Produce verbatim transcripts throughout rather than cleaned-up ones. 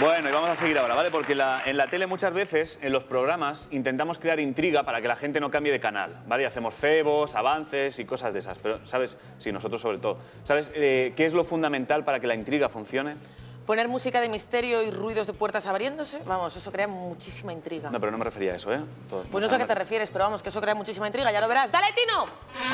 Bueno, y vamos a seguir ahora, ¿vale? Porque la, en la tele muchas veces, en los programas, intentamos crear intriga para que la gente no cambie de canal, ¿vale? Y hacemos cebos, avances y cosas de esas. Pero, ¿sabes? Sí, nosotros sobre todo. ¿Sabes eh, qué es lo fundamental para que la intriga funcione? Poner música de misterio y ruidos de puertas abriéndose. Vamos, eso crea muchísima intriga. No, pero no me refería a eso, ¿eh? Todo, pues no sé a qué te refieres, pero vamos, que eso crea muchísima intriga, ya lo verás. ¡Dale, Tino!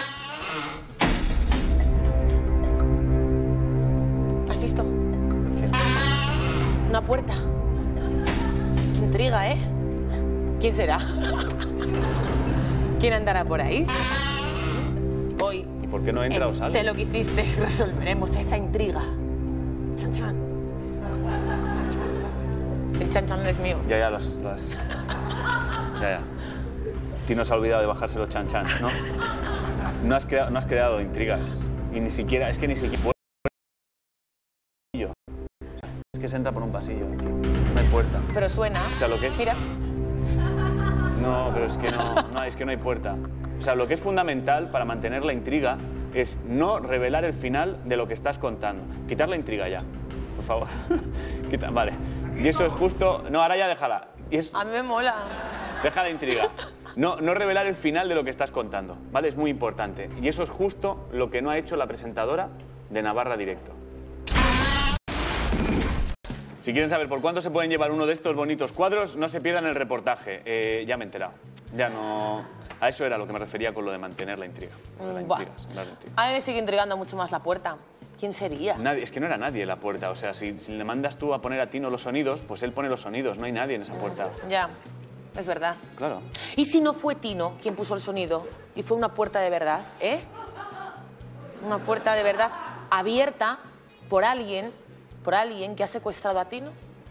¿Has visto? ¿Qué? Una puerta. Qué intriga, ¿eh? ¿Quién será? ¿Quién andará por ahí? Hoy... ¿Y por qué no entra o sale? Sé lo que hiciste, resolveremos esa intriga. Chan, chan. El chan chan es mío. Ya, ya, las... las... Ya, ya. Tino se ha olvidado de bajarse los chan chans, ¿no? No has, creado, no has creado intrigas. Y ni siquiera... Es que ni siquiera... Es que se entra por un pasillo aquí. No hay puerta. Pero suena. O sea, lo que es... Mira. No, pero es que no, no, es que no hay puerta. O sea, lo que es fundamental para mantener la intriga es no revelar el final de lo que estás contando. Quitar la intriga ya, por favor. Quita, vale. Y eso es justo... No, ahora ya déjala. Y es... A mí me mola. Deja la intriga. No, no revelar el final de lo que estás contando, ¿vale? Es muy importante. Y eso es justo lo que no ha hecho la presentadora de Navarra Directo. Si quieren saber por cuánto se pueden llevar uno de estos bonitos cuadros, no se pierdan el reportaje. Eh, ya me he enterado. Ya no... A eso era lo que me refería con lo de mantener la intriga. La intriga, la intriga. A mí me sigue intrigando mucho más la puerta. ¿Quién sería? Nadie, es que no era nadie en la puerta. O sea, si, si le mandas tú a poner a Tino los sonidos, pues él pone los sonidos. No hay nadie en esa puerta. Ya, es verdad. Claro. ¿Y si no fue Tino quien puso el sonido y fue una puerta de verdad, eh? Una puerta de verdad abierta por alguien, por alguien que ha secuestrado a Tino.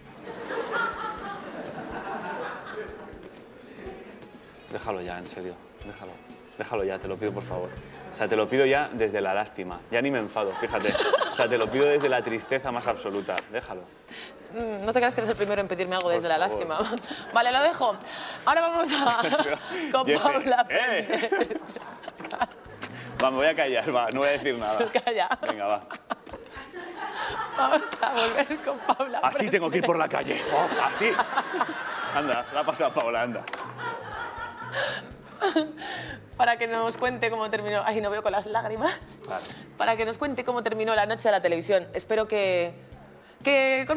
Déjalo ya, en serio. Déjalo. Déjalo ya, te lo pido por favor. O sea, te lo pido ya desde la lástima. Ya ni me enfado, fíjate. O sea, te lo pido desde la tristeza más absoluta. Déjalo. No te creas que eres el primero en pedirme algo Por desde la favor. lástima. Vale, lo dejo. Ahora vamos a... con Jesse. Paula ¡Eh! Pérez. Va, me voy a callar, va. No voy a decir nada. Calla. Venga, va. Vamos a volver con Paula Así Pérez. tengo que ir por la calle. Oh, así. Anda, la ha pasado Paola, anda. Para que nos cuente cómo terminó... Ay, no veo con las lágrimas. Claro. Para que nos cuente cómo terminó la noche de la televisión. Espero que... que...